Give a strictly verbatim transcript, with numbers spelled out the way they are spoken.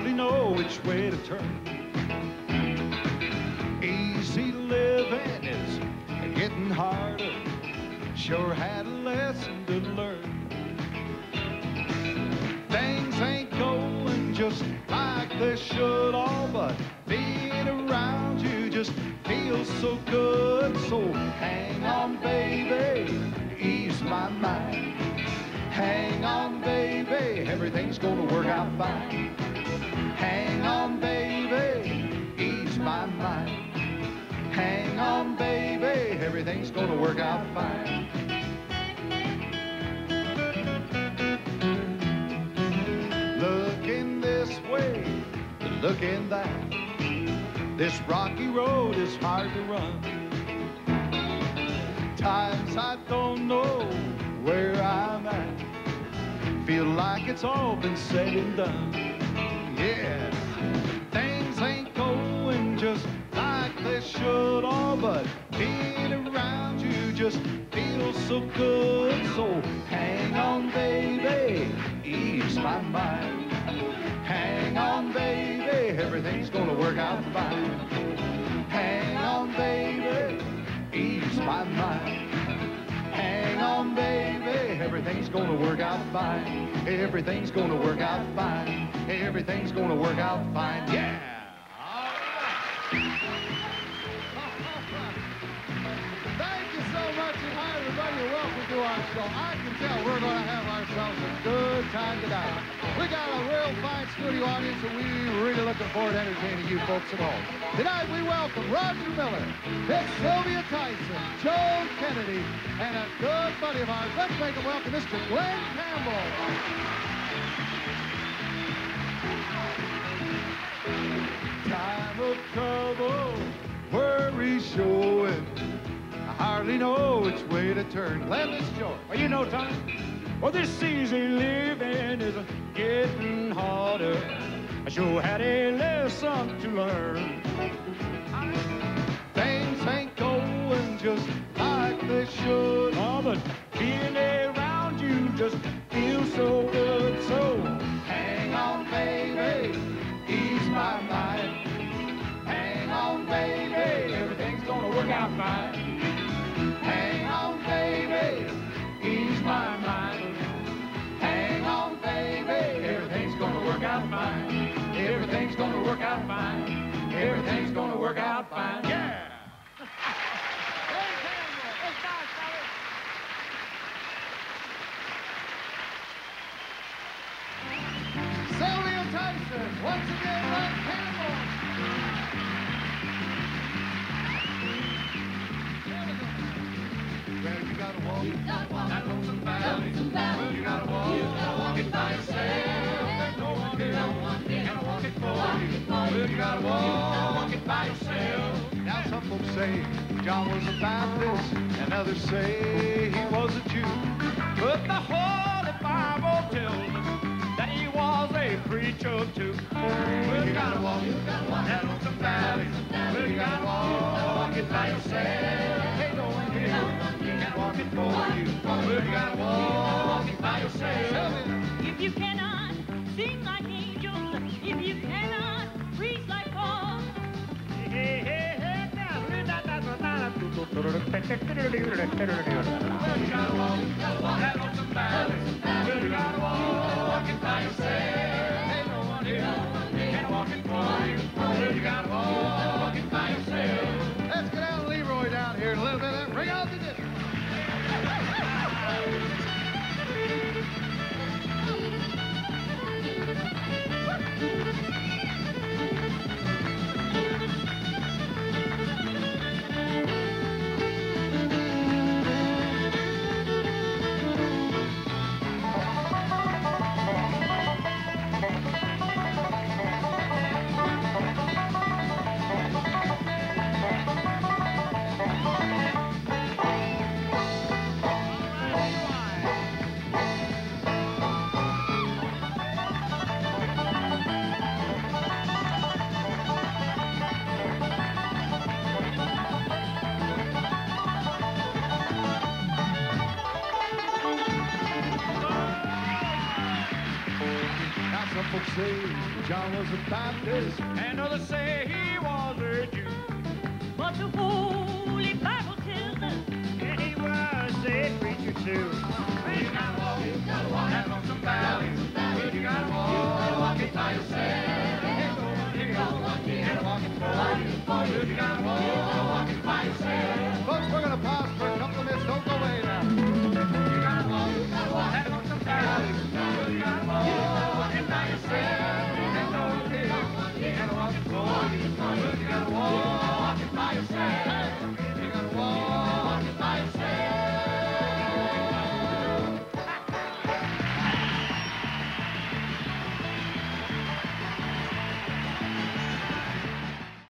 hardly know which way to turn. Easy living is getting harder. Sure had a lesson to learn. Things ain't going just like they should all, but being around you just feels so good. So hang on, baby, ease my mind. Hang on, baby, everything's gonna work out fine. Hang on, baby, ease my mind. Hang on, baby, everything's gonna work out fine. Looking this way, looking that. This rocky road is hard to run. Times I don't know where I'm at. Feel like it's all been said and done. Yeah, things ain't going just like they should all, but being around you just feels so good. So hang on, baby, ease my mind. Hang on, baby, everything's gonna work out fine. Hang on, baby, ease my mind. Hang on, baby, everything's gonna work out fine. Everything's gonna work out fine. Everything's gonna work out fine. Yeah! All right. Thank you so much, and hi, everybody, and welcome to our show. I can tell we're going to have ourselves a good time tonight. We got a real fine studio audience, and we're really looking forward to entertaining you folks at home. Tonight, we welcome Roger Miller, Miss Sylvia Tyson, Joe Kennedy, and a good buddy of ours. Let's make them welcome Mister Glen Campbell. Time of trouble, worry showing. I hardly know which way to turn. Glen, this is George. Well, you know, Tom, well, this easy living is getting harder. I sure had a lesson to learn. Things ain't going just like they should. Oh, but being around you just feels so good. So hang on, baby, ease my mind. Hang on, baby, everything's gonna work out fine. Hang on, baby, ease my mind. Hang on, baby, everything's gonna work out fine. Everything's gonna work out fine. Everything's gonna work out fine. Yeah! Sylvia Tyson, once again, Glen Campbell. Well, you gotta walk, You gotta walk that Lonesome Valley. Lonesome Valley. Well, you gotta walk, You gotta walk it by yourself. There's no one here, No one here. can walk it for Walk you. it for Well, you. you gotta walk it by yourself. Now some folks say John was a Baptist, and others say he was a Jew. but the Holy Bible tells us that he was a preacher too. Well, you gotta walk, You gotta walk that Lonesome Valley. Well, you gotta walk it by yourself. Ain't no one here, can walk it for you. Well, you gotta walk it by yourself. If you cannot sing like angels, if you cannot preach like Paul, Hey, hey, hey, Well, you gotta walk, that Lonesome Valley. Well, you gotta walk it by yourself. Ain't no one here, can walk it for you. Well, you gotta walk it by yourself. Let's get out Leroy down here a little bit. Bring out the disc. Some folks say John was a Baptist, and others say he was a Jew. But the Holy Bible tells us And he was a preacher too. Well, you gotta walk, you gotta walk that Lonesome Valley. Well, you gotta walk, you gotta walk it by yourself. Ain't no one here, you gotta walk it for you, for you. You gotta walk.